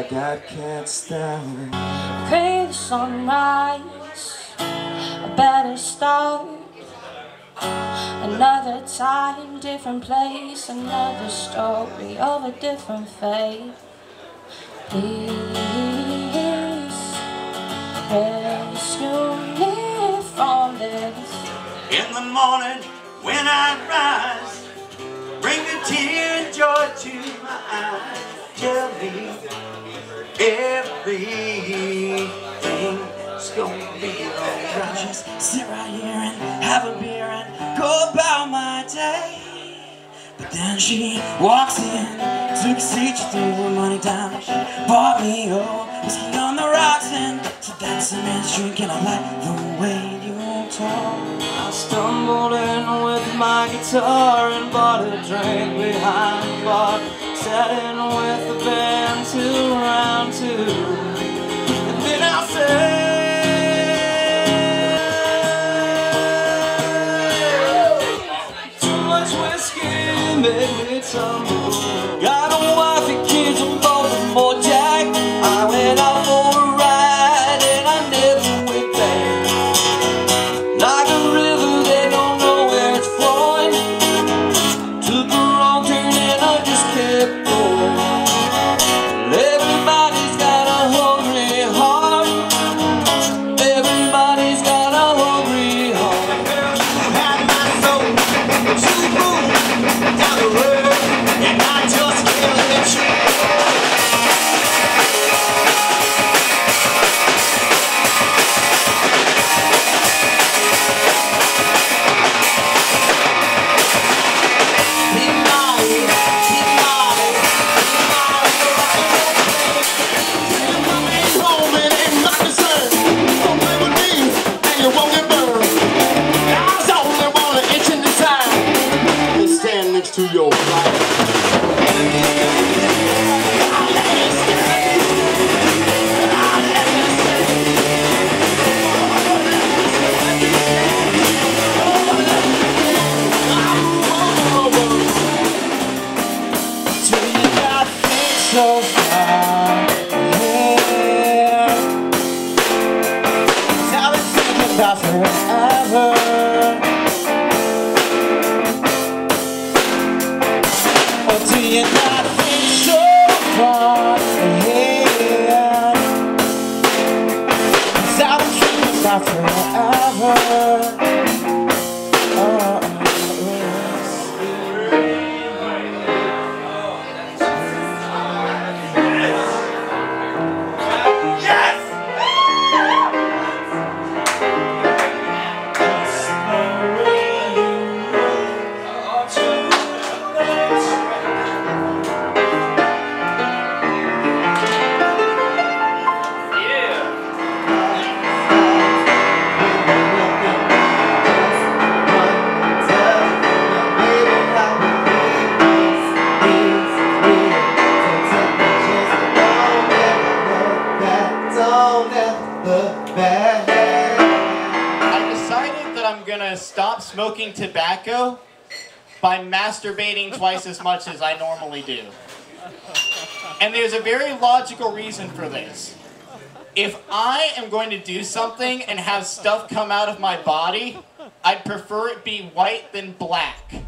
like I can't stand it. Pray the sunrise, a better start. Another time, different place, another story of a different fate. Please rescue me from this. In the morning when I rise, bring a tear and joy to my eyes. Tell me everything's gonna be alright. Just sit right here and have a beer and go about my day. But then she walks in, took a seat, she threw her money down. She bought me a whiskey on the rocks and said that's a man's drink, and I like the way you talk. I stumbled in with my guitar and bought a drink behind the bar. Sat in with the band till round 2, and then I said, too much whiskey made me tumble. Got a wife and kids on board the more Jack. I went out for a ride and I never went back. Like a river, they don't know where it's flowing. Took a wrong turn and I just kept going. Everybody's got a hungry heart. Everybody's got a hungry heart. Had my soul to move down the road, and I just can't let you go. To your flight. So far, yeah. I've been thinking about forever. Or do you not think so far ahead? 'Cause I've been thinking about forever. Stop smoking tobacco by masturbating twice as much as I normally do. And there's a very logical reason for this. If I am going to do something and have stuff come out of my body, I'd prefer it be white than black.